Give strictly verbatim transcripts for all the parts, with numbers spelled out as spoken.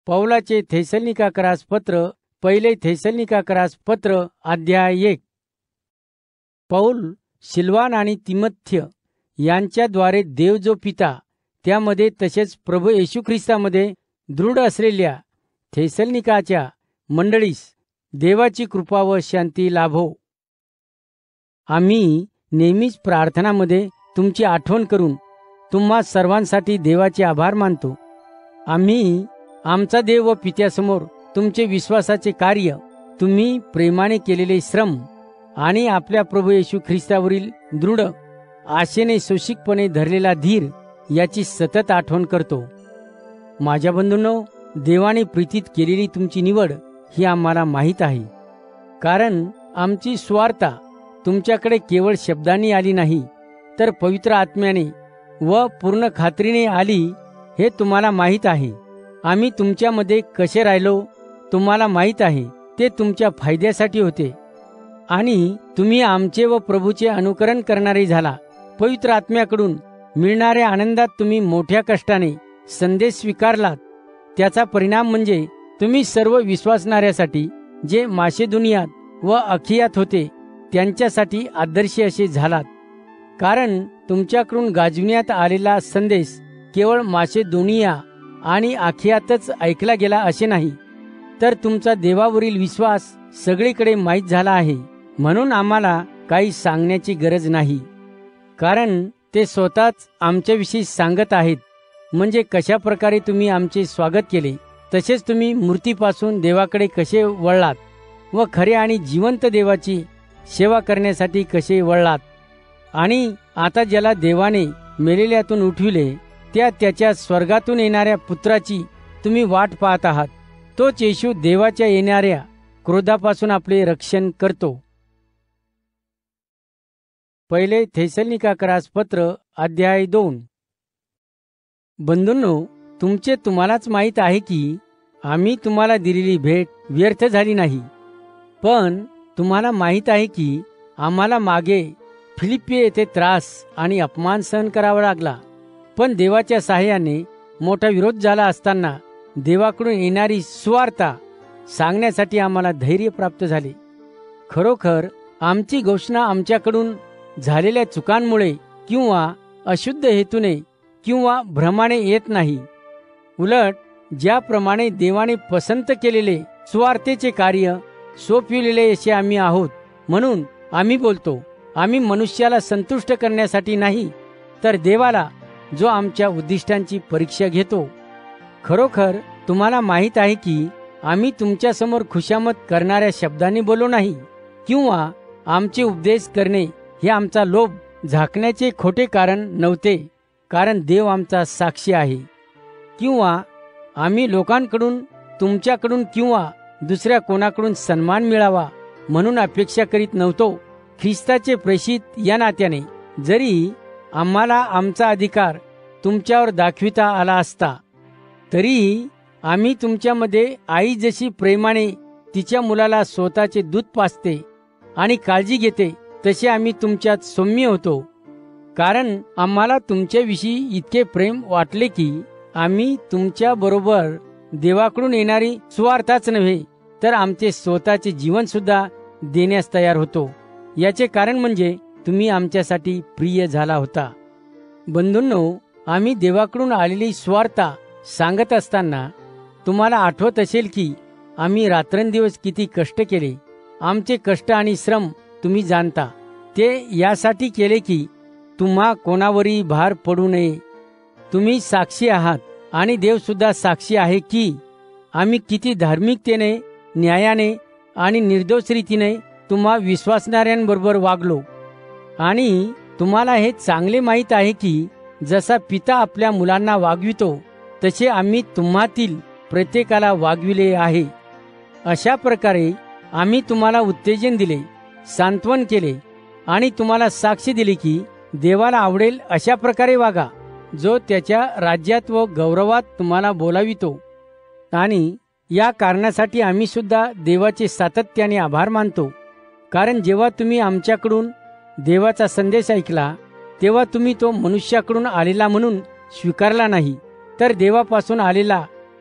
पौलाचे थेसलोनिकाकरास पत्र, पहिले थेसलोनिकाकरास पत्र अध्याय एक. पौल, सिल्वान आणि तिमोथेय यांच्याद्वारे देव जो पिता, त्यामध्ये तसेच प्रभू येशू ख्रिस्तामध्ये दृढ असलेल्या थेसलोनिकाच्या मंडळीस देवाची कृपा व शांती लाभो. आम्ही नेहमीच प्रार्थनामध्ये तुमची आठवण करून तुम्हा सर्वांसाठी देवाचे आभार मानतो. आम्ही आमचा देव व पित्यासमोर तुमचे विश्वासाचे कार्य, तुम्ही प्रेमाने केलेले श्रम आणि आपल्या प्रभू येशू ख्रिस्तावरील दृढ आशेने सोशिकपणे धरलेला धीर याची सतत आठवण करतो. माझ्या बंधूंनो, देवाने प्रीतीत केलेली तुमची निवड ही आम्हाला माहीत आहे. कारण आमची स्वार्था तुमच्याकडे केवळ शब्दांनी आली नाही, तर पवित्र आत्म्याने व पूर्ण खात्रीने आली हे तुम्हाला माहीत आहे. आम्ही तुमच्यामध्ये कसे राहिलो तुम्हाला माहीत आहे. ते तुमच्या फायद्यासाठी होते आणि तुम्ही आमचे व प्रभूचे अनुकरण करणारे झाला. पवित्र आत्म्याकडून मिळणाऱ्या आनंदात तुम्ही मोठ्या कष्टाने संदेश स्वीकारलात. त्याचा परिणाम म्हणजे तुम्ही सर्व विश्वासणाऱ्यासाठी जे मासेदोनियात व अखियात होते त्यांच्यासाठी आदर्श असे झालात. कारण तुमच्याकडून गाजविण्यात आलेला संदेश केवळ मासेदोनिया आणि अखियातच ऐकला गेला असे नाही, तर तुमचा देवावरील विश्वास सगळीकडे माहीत झाला आहे. म्हणून आम्हाला काही सांगण्याची गरज नाही, कारण ते स्वतःच आमच्याविषयी सांगत आहेत. म्हणजे कशा प्रकारे तुम्ही आमचे स्वागत केले, तसेच तुम्ही मूर्तीपासून देवाकडे कसे वळलात व खरे आणि जिवंत देवाची सेवा करण्यासाठी कसे वळलात. आणि आता ज्याला देवाने मेलेल्यातून उठविले, त्या त्याच्या स्वर्गातून येणाऱ्या पुत्राची तुम्ही वाट पाहत आहात. तोच येशू देवाच्या येणाऱ्या क्रोधापासून आपले रक्षण करतो. पहिले थेसलोनिकाकरास पत्र अध्याय दोन. बंधूंनो, तुमचे तुम्हालाच माहीत आहे की आम्ही तुम्हाला दिलेली भेट व्यर्थ झाली नाही. पण तुम्हाला माहीत आहे की आम्हाला मागे फिलिप्पी येथे त्रास आणि अपमान सहन करावा लागला. पण देवाच्या सहाय्याने मोठा विरोध झाला असताना देवाकडून येणारी सुवार्ता सांगण्यासाठी आम्हाला धैर्य प्राप्त झाले. खरोखर आमची घोषणा आमच्याकडून झालेल्या चुकांमुळे किंवा अशुद्ध हेतूने किंवा भ्रमाने येत नाही. उलट ज्याप्रमाणे देवाने पसंत केलेले सुवार्तेचे कार्य सोपविलेले असे आम्ही आहोत. म्हणून आम्ही बोलतो, आम्ही मनुष्याला संतुष्ट करण्यासाठी नाही, तर देवाला, जो आमच्या उद्दिष्टांची परीक्षा घेतो. खरोखर तुम्हाला माहीत आहे की आम्ही तुमच्यासमोर खुशामत करणाऱ्या शब्दांनी बोललो नाही, किंवा आमचे उपदेश करणे हे आमचा लोभ झाकण्याचे खोटे कारण नव्हते. कारण देव आमचा साक्षी आहे. किंवा आम्ही लोकांकडून, तुमच्याकडून किंवा दुसऱ्या कोणाकडून सन्मान मिळावा म्हणून अपेक्षा करीत नव्हतो. ख्रिस्ताचे प्रेषित या नात्याने जरी आम्हाला आमचा अधिकार तुमच्यावर दाखविता आला असता, तरीही आम्ही तुमच्यामध्ये आई जशी प्रेमाने तिच्या मुलाला स्वतःचे दूध पाजते आणि काळजी घेते, तसे आम्ही तुमच्यात सौम्य होतो. कारण आम्हाला तुमच्याविषयी इतके प्रेम वाटले की आम्ही तुमच्या बरोबर देवाकडून येणारी सुवार्ताच नव्हे, तर आमचे स्वतःचे जीवन सुद्धा देण्यास तयार होतो. याचे कारण म्हणजे तुम्ही आमच्यासाठी प्रिय झाला होता. बंधूंनो, आम्ही देवाकडून आलेली सुवार्ता सांगत असताना तुम्हाला आठवत असेल की आम्ही रात्रंदिवस किती कष्ट केले. आमचे कष्ट आणि श्रम तुम्ही जाणता. ते यासाठी केले की तुम्हा कोणावरही भार पडू नये. तुम्ही साक्षी आहात आणि देव सुद्धा साक्षी आहे की आम्ही किती धार्मिकतेने, न्यायाने आणि निर्दोष रीतीने तुम्हा विश्वासणाऱ्यांबरोबर वागलो. आणि तुम्हाला हे चांगले माहीत आहे की जसा पिता आपल्या मुलांना वागवितो, तसे आम्ही तुम्हातील प्रत्येकाला वागविले आहे. अशा प्रकारे आम्ही तुम्हाला उत्तेजन दिले, सांत्वन केले आणि तुम्हाला साक्ष दिली की देवाला आवडेल अशा प्रकारे वागा, जो त्याच्या राज्यात व गौरवात तुम्हाला बोलावितो. आणि या कारणासाठी आम्ही सुद्धा देवाचे सातत्याने आभार मानतो. कारण जेव्हा तुम्ही आमच्याकडून देवाचा संदेश ऐकला, तेव्हा तुम्ही तो मनुष्याकडून आलेला म्हणून स्वीकारला नाही, तर देवापासून आलेला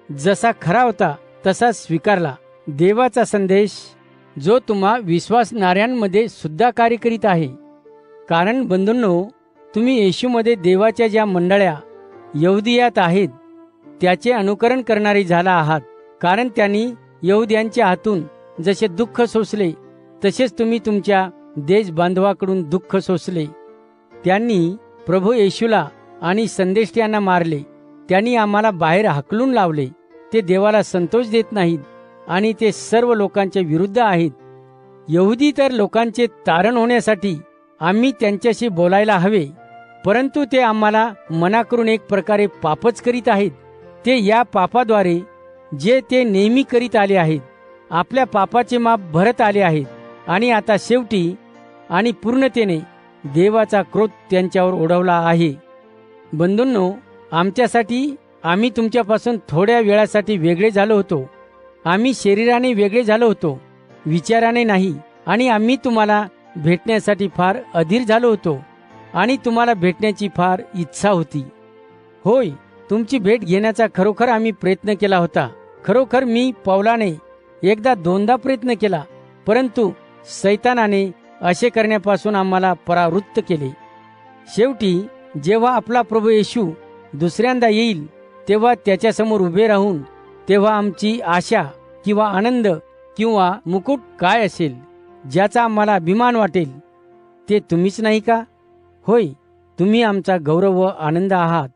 जसा खरा होता तसा स्वीकारला. देवाचा संदेश जो तुम्हा विश्वासणाऱ्यांमध्ये सुद्धा कार्य करीत आहे. कारण बंधूंनो, तुम्ही येशूमध्ये देवाच्या ज्या मंडळ्या यहुदियात आहेत त्याचे अनुकरण करणारे झाला आहात. कारण त्यांनी यहुद्यांच्या हातून जसे दुःख सोसले तसेच तुम्ही तुमच्या देश बांधवाकडून दुःख सोसले. त्यांनी प्रभू येशूला आणि संदेष्ट्यांना मारले. त्यांनी आम्हाला बाहेर हाकलून लावले. ते देवाला संतोष देत नाहीत आणि ते सर्व लोकांच्या विरुद्ध आहेत. यहुदी तर लोकांचे तारण होण्यासाठी आम्ही त्यांच्याशी बोलायला हवे, परंतु ते आम्हाला मना करून एक प्रकारे पापच करीत आहेत. ते या पापाद्वारे जे ते नेहमी करीत आले आहेत आपल्या पापाचे माप भरत आले आहेत आणि आता शेवटी आणि पूर्णतेने देवाचा क्रोध त्यांच्यावर ओढवला आहे. बंधूंनो, आमच्यासाठी आम्ही तुमच्यापासून थोड्या वेळासाठी वेगळे झालो होतो. आम्ही शरीराने वेगळे झालो होतो, विचाराने नाही. आणि आम्ही तुम्हाला भेटण्यासाठी फार अधीर झालो होतो आणि तुम्हाला भेटण्याची फार इच्छा होती. होय, तुमची भेट घेण्याचा खरोखर आम्ही प्रयत्न केला होता. खरोखर मी पौलाने एकदा दोनदा प्रयत्न केला, परंतु सैतानाने असे करण्यापासून आम्हाला परावृत्त केले. शेवटी जेव्हा आपला प्रभू येशू दुसऱ्यांदा येईल तेव्हा त्याच्यासमोर उभे राहून तेव्हा आमची आशा किंवा आनंद किंवा मुकुट काय असेल ज्याचा आम्हाला अभिमान वाटेल, ते तुम्हीच नाही का? होय, तुम्ही आमचा गौरव व आनंद आहात.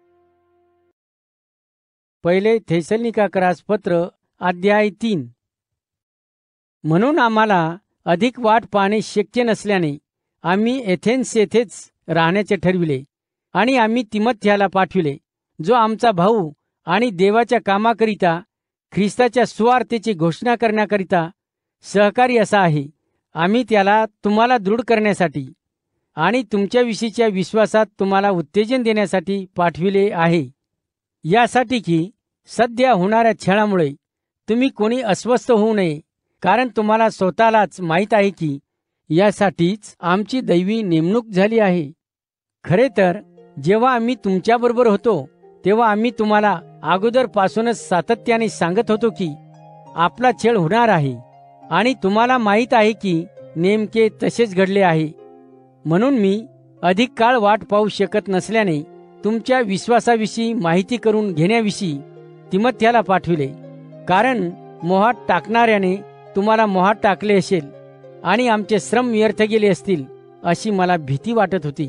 पहिले थेसलोनिकाकरास पत्र अध्याय तीन. म्हणून आम्हाला अधिक वाट पाहणे शक्य नसल्याने आम्ही एथेन्स येथेच राहण्याचे ठरविले आणि आम्ही तिमोथेयाला पाठविले, जो आमचा भाऊ आणि देवाच्या कामाकरिता ख्रिस्ताच्या सुवार्तेची घोषणा करण्याकरिता सहकारी असा आहे. आम्ही त्याला तुम्हाला दृढ करण्यासाठी आणि तुमच्याविषयीच्या विश्वासात तुम्हाला उत्तेजन देण्यासाठी पाठविले आहे, यासाठी की सध्या होणाऱ्या छळामुळे तुम्ही कोणी अस्वस्थ होऊ नये. कारण तुम्हाला स्वतःलाच माहीत आहे की यासाठीच आमची दैवी नेमणूक झाली आहे. खरे तर जेव्हा आम्ही तुमच्याबरोबर होतो तेव्हा आम्ही तुम्हाला अगोदरपासूनच सातत्याने सांगत होतो की आपला छळ होणार आहे आणि तुम्हाला माहीत आहे की नेमके तसेच घडले आहे. म्हणून मी अधिक काळ वाट पाहू शकत नसल्याने तुमच्या विश्वासाविषयी माहिती करून घेण्याविषयी तिमोथेयाला पाठविले. कारण मोहात टाकणाऱ्याने तुम्हाला मोहात टाकले असेल आणि आमचे श्रम व्यर्थ गेले असतील अशी मला भीती वाटत होती.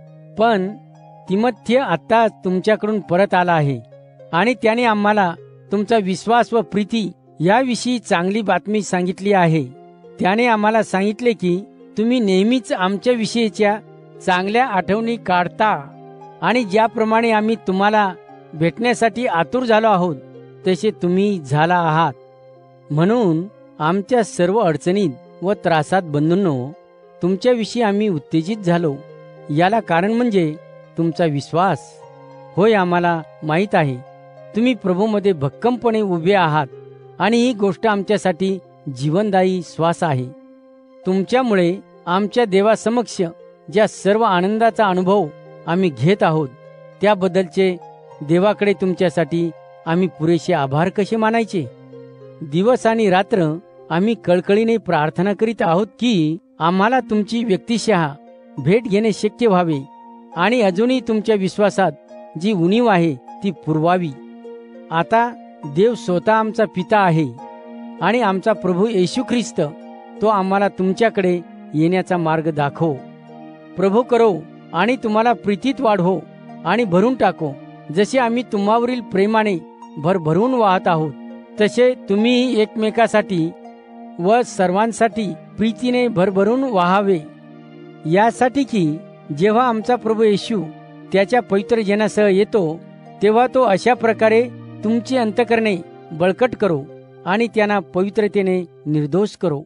पण तिमोथेय आता तुमच्याकडून परत आला आहे आणि त्याने आम्हाला तुमचा विश्वास व प्रीती याविषयी चांगली बातमी सांगितली आहे. त्याने आम्हाला सांगितले की तुम्ही नेहमीच आमच्या विषयीच्या चांगल्या आठवणी काढता आणि ज्याप्रमाणे आम्ही तुम्हाला भेटण्यासाठी आतुर झालो आहोत तसे तुम्ही झाला आहात. म्हणून आमच्या सर्व अडचणीत व त्रासात बंधूंनो तुमच्याविषयी आम्ही उत्तेजित झालो. याला कारण म्हणजे तुमचा विश्वास. होय, आम्हाला माहीत आहे तुम्ही प्रभूमध्ये भक्कमपणे उभे आहात आणि ही गोष्ट आमच्यासाठी जीवनदायी श्वास आहे. तुमच्यामुळे आमच्या देवासमक्ष ज्या सर्व आनंदाचा अनुभव आम्ही घेत आहोत त्याबद्दलचे देवाकडे तुमच्यासाठी आम्ही पुरेसे आभार कसे मानायचे. दिवस आणि रात्र आम्ही कळकळीने प्रार्थना करीत आहोत की आम्हाला तुमची व्यक्तिशः भेट घेणे शक्य व्हावे आणि अजूनही तुमच्या विश्वासात जी उणीव आहे ती पुरवावी. आता देव स्वतः आमचा पिता आहे आणि आमचा प्रभू येशू ख्रिस्त तो आम्हाला तुमच्याकडे येण्याचा मार्ग दाखव. प्रभू करो आणि तुम्हाला प्रीतीत वाढवो आणि भरून टाको. जसे आम्ही तुम्हावरील प्रेमाने भरभरून वाहत आहोत तसे तुम्ही एकमेकासाठी व सर्वांसाठी प्रीतीने भरभरून वाहावे. यासाठी की जेव्हा आमचा प्रभू येशू त्याच्या पवित्र जनासह येतो तेव्हा तो अशा प्रकारे तुमची अंतःकरणे बळकट करो आणि त्यांना पवित्रतेने निर्दोष करो.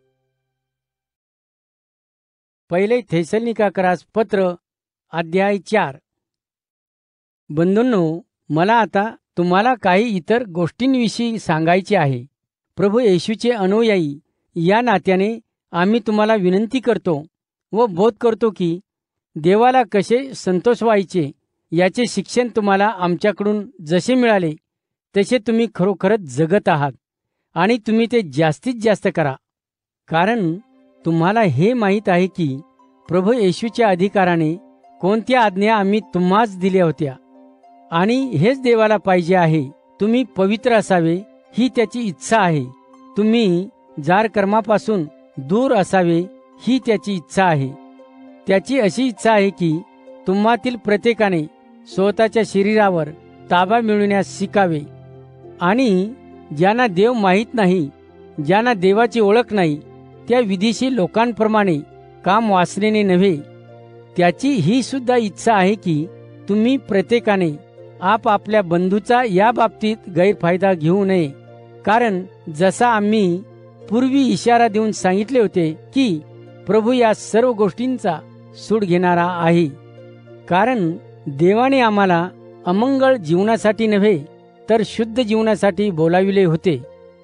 पहिले थेसलोनिकाकरास पत्र अध्याय चार. बंधूंनो, मला आता तुम्हाला काही इतर गोष्टींविषयी सांगायचे आहे. प्रभू येशूचे अनुयायी या नात्याने आम्ही तुम्हाला विनंती करतो व बोध करतो की देवाला कसे संतोष व्हायचे याचे शिक्षण तुम्हाला आमच्याकडून जसे मिळाले तसे तुम्ही खरोखरच जगत आहात आणि तुम्ही ते जास्तीत जास्त करा. कारण तुम्हाला हे माहीत आहे की प्रभू येशूच्या अधिकाराने कोणत्या आज्ञा आम्ही तुम्हास दिल्या होत्या आणि हेच देवाला पाहिजे आहे. तुम्ही पवित्र असावे ही त्याची इच्छा आहे. तुम्ही जार कर्मापासून दूर असावे ही त्याची इच्छा आहे. त्याची अशी इच्छा आहे की तुम्हातील प्रत्येकाने स्वतःच्या शरीरावर ताबा मिळवण्यास शिकावे आणि ज्यांना देव माहीत नाही, ज्यांना देवाची ओळख नाही, त्या विदेशी लोकांप्रमाणे काम वासनेने नव्हे. त्याची ही सुद्धा इच्छा आहे की तुम्ही प्रत्येकाने आपापल्या बंधूचा या बाबतीत गैरफायदा घेऊ नये. कारण जसा आम्ही पूर्वी इशारा देऊन सांगितले होते की प्रभू या सर्व गोष्टींचा सूड घेणारा आहे. कारण देवाने आम्हाला अमंगळ जीवनासाठी नव्हे तर शुद्ध जीवनासाठी बोलाविले होते.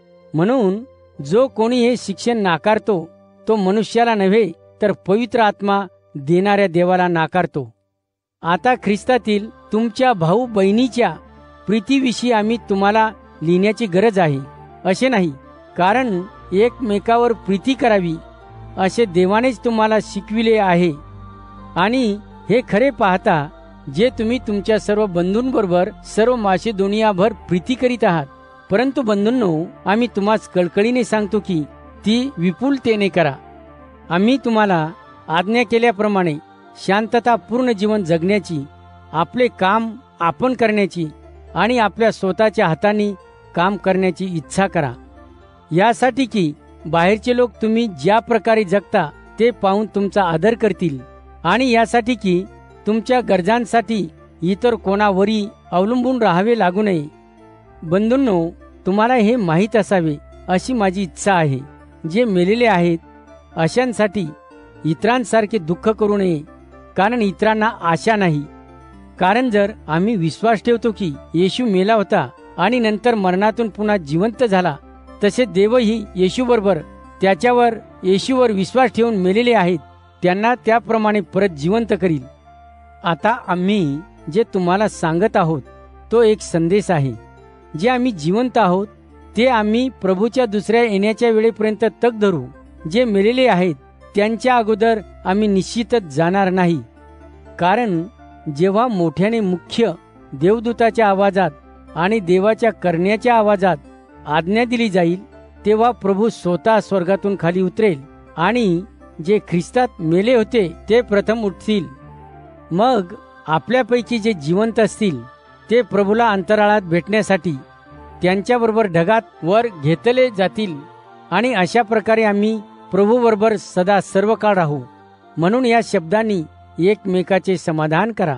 म्हणून जो कोणी हे शिक्षण नाकारतो तो मनुष्याला नव्हे तर पवित्र आत्मा देणाऱ्या देवाला नाकारतो. आता ख्रिस्तातील तुमच्या भाऊ बहिणीच्या प्रीतीविषयी आम्ही तुम्हाला लिहिण्याची गरज आहे असे नाही, कारण एकमेकावर प्रीती करावी असे देवानेच तुम्हाला शिकविले आहे. आणि हे खरे पाहता जे तुम्ही तुमच्या सर्व बंधूंबरोबर सर्व मासिदोनियाभर प्रीती करीत आहात. परंतु बंधूंनो, आम्ही तुम्हास कळकळीने सांगतो की ती विपुलतेने करा. आम्ही तुम्हाला आज्ञा केल्याप्रमाणे शांततापूर्ण जीवन जगण्याची, आपले काम आपण करण्याची आणि आपल्या स्वतःच्या हातांनी काम करण्याची इच्छा करा. यासाठी की बाहेरचे लोक तुम्ही ज्या प्रकारे जगता ते पाहून तुमचा आदर करतील आणि यासाठी की तुमच्या गरजांसाठी इतर कोणावरही अवलंबून राहावे लागू नये. बंधूंनो, तुम्हाला हे माहीत असावे अशी माझी इच्छा आहे. जे मेलेले आहेत अशांसाठी इतरांसारखे दुःख करू नये, कारण इतरांना आशा नाही. कारण जर आम्ही विश्वास ठेवतो की येशू मेला होता आणि नंतर मरणातून पुन्हा जिवंत झाला, तसे देवही येशूबरोबर त्याच्यावर येशूवर विश्वास ठेवून मेलेले आहेत त्यांना त्याप्रमाणे परत जिवंत करील. आता आम्ही जे तुम्हाला सांगत आहोत तो एक संदेश आहे. जे आम्ही जिवंत आहोत ते आम्ही प्रभूच्या दुसऱ्या येण्याच्या वेळेपर्यंत तग धरू. जे मेलेले आहेत त्यांच्या अगोदर आम्ही निश्चितच जाणार नाही. कारण जेव्हा मोठ्याने मुख्य देवदूताच्या आवाजात आणि देवाच्या करण्याच्या आवाजात आज्ञा दिली जाईल, तेव्हा प्रभू स्वतः स्वर्गातून खाली उतरेल आणि जे ख्रिस्तात मेले होते ते प्रथम उठतील. मग आपल्यापैकी जे जिवंत असतील ते प्रभूला अंतराळात भेटण्यासाठी त्यांच्याबरोबर ढगात वर घेतले जातील आणि अशा प्रकारे आम्ही प्रभूबरोबर सदा सर्व काळ राहू. म्हणून या शब्दांनी एकमेकाचे समाधान करा.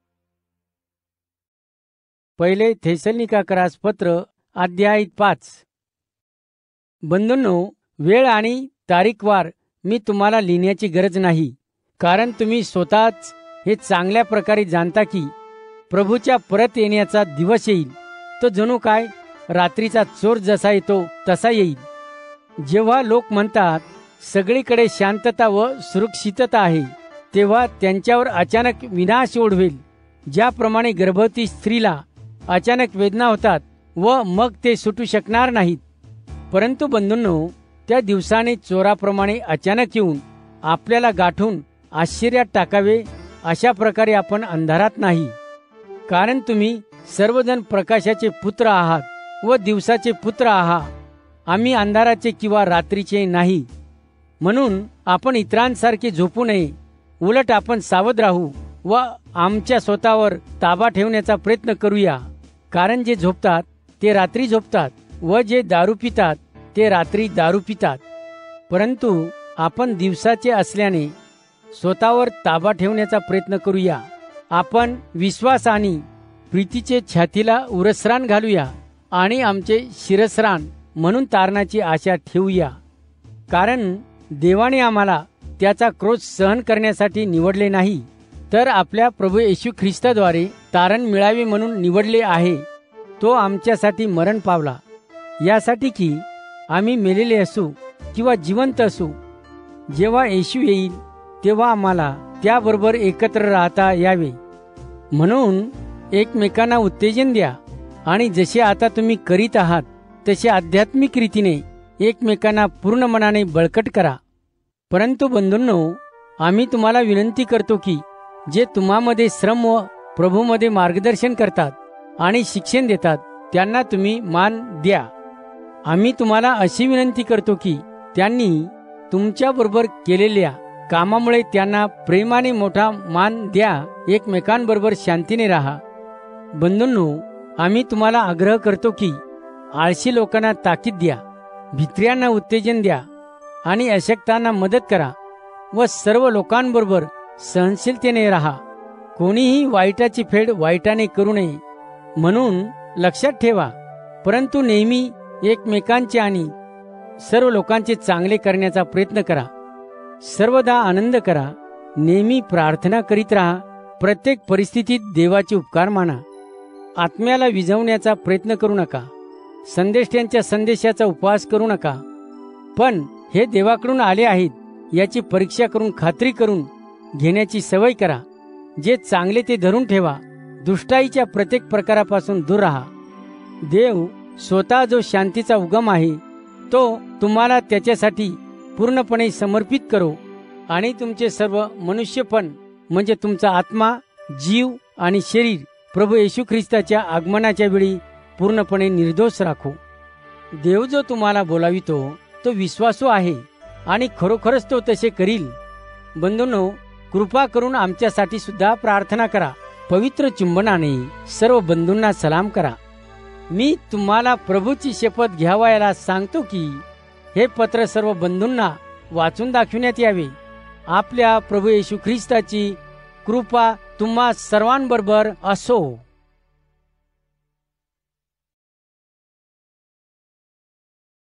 पहिले थेसलोनिकास पत्र अध्याय पाच. बंधूंनो, वेळ आणि तारीखवार मी तुम्हाला लिहिण्याची गरज नाही, कारण तुम्ही स्वतःच हे चांगल्या प्रकारे जाणता की प्रभूच्या परत येण्याचा दिवस येईल. तो जणू काय रात्रीचा चोर जसा येतो तसा येईल. जेव्हा लोक म्हणतात सगळीकडे शांतता व सुरक्षितता आहे, तेव्हा त्यांच्यावर अचानक विनाश ओढवेल. ज्याप्रमाणे गर्भवती स्त्रीला अचानक वेदना होतात व मग ते सुटू शकणार नाहीत. परंतु बंधूंनो, त्या दिवसाने चोराप्रमाणे अचानक येऊन आपल्याला गाठून आश्चर्यात टाकावे अशा प्रकारे आपण अंधारात नाही. कारण तुम्ही सर्वजण प्रकाशाचे पुत्र आहात व दिवसाचे पुत्र आहात. आम्ही अंधाराचे किंवा रात्रीचे नाही. म्हणून आपण इतरांसारखे झोपू नये. उलट आपण सावध राहू व आमच्या स्वतःवर ताबा ठेवण्याचा प्रयत्न करूया. कारण जे झोपतात ते रात्री झोपतात व जे दारू पितात ते रात्री दारू पितात. परंतु आपण दिवसाचे असल्याने स्वतःवर ताबा ठेवण्याचा प्रयत्न करूया. आपण विश्वास आणि प्रीतीचे छातीला उरसरान घालूया आणि आमचे शिरस्रान म्हणून तारणाची आशा ठेवूया. कारण देवाने आम्हाला त्याचा क्रोध सहन करण्यासाठी निवडले नाही, तर आपल्या प्रभू येशू ख्रिस्ताद्वारे तारण मिळावे म्हणून निवडले आहे. तो आमच्यासाठी मरण पावला, यासाठी की आम्ही मेलेले असू किंवा जिवंत असू, जेव्हा येशू येईल तेव्हा आम्हाला त्याबरोबर एकत्र राहता यावे. म्हणून एकमेकांना उत्तेजन द्या आणि जसे आता तुम्ही करीत आहात तसे आध्यात्मिक रीतीने एकमेकांना पूर्ण मनाने बळकट करा. परंतु बंधूंनो, आम्ही तुम्हाला विनंती करतो की जे तुम्हामध्ये श्रम व प्रभूमध्ये मार्गदर्शन करतात आणि शिक्षण देतात त्यांना तुम्ही मान द्या. आम्ही तुम्हाला अशी विनंती करतो की त्यांनी तुमच्याबरोबर केलेल्या कामामुळे त्यांना प्रेमाने मोठा मान द्या. एकमेकांबरोबर शांतीने राहा. बंधूंनो, आम्ही तुम्हाला आग्रह करतो की आळशी लोकांना ताकीद द्या, भित्र्यांना उत्तेजन द्या आणि अशक्तांना मदत करा व सर्व लोकांबरोबर सहनशीलतेने राहा. कोणीही वाईटाची फेड वाईटाने करू नये म्हणून लक्षात ठेवा, परंतु नेहमी एकमेकांचे आणि सर्व लोकांचे चांगले करण्याचा प्रयत्न करा. सर्वदा आनंद करा, नेहमी प्रार्थना करीत राहा, प्रत्येक परिस्थितीत देवाचे उपकार माना. आत्म्याला विझवण्याचा प्रयत्न करू नका, संदेष्ट्यांच्या संदेशाचा उपवास करू नका, पण हे देवाकडून आले आहेत याची परीक्षा करून खात्री करून घेण्याची सवय करा. जे चांगले ते धरून ठेवा, दुष्टाईच्या प्रत्येक प्रकारापासून दूर राहा. देव स्वतः जो शांतीचा उगम आहे तो तुम्हाला त्याच्यासाठी पूर्णपणे समर्पित करो आणि तुमचे सर्व मनुष्यपण म्हणजे तुमचा आत्मा, जीव आणि शरीर प्रभू येशू ख्रिस्ताच्या आगमनाच्या वेळी पूर्णपणे निर्दोष राखो. देव जो तुम्हाला बोलावितो तो विश्वासू आहे आणि खरोखरच तो तसे करील. बंधूंनो, कृपा करून आमच्यासाठी सुद्धा प्रार्थना करा. पवित्र चुंबनाने सर्व बंधूंना सलाम करा. मी तुम्हाला प्रभूची शपथ घ्यावयाला सांगतो की हे पत्र सर्व बंधूंना वाचून दाखविण्यात यावे. आपल्या प्रभू येशू ख्रिस्ताची कृपा तुम्हा सर्वांबरोबर असो.